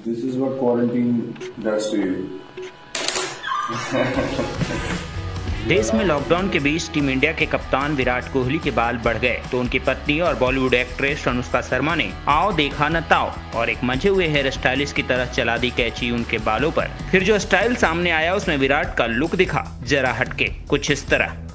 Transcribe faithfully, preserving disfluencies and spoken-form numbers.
This is what quarantine does to you. देश में lockdown के बीच टीम इंडिया के कप्तान विराट कोहली के बाल बढ़ गए तो उनकी पत्नी और बॉलीवुड एक्ट्रेस अनुष्का शर्मा ने आओ देखा न ताओ और एक मंझे हुए हेयर स्टाइलिस्ट की तरह चला दी कैंची उनके बालों पर। फिर जो स्टाइल सामने आया उसमें विराट का लुक दिखा जरा हटके कुछ इस तरह।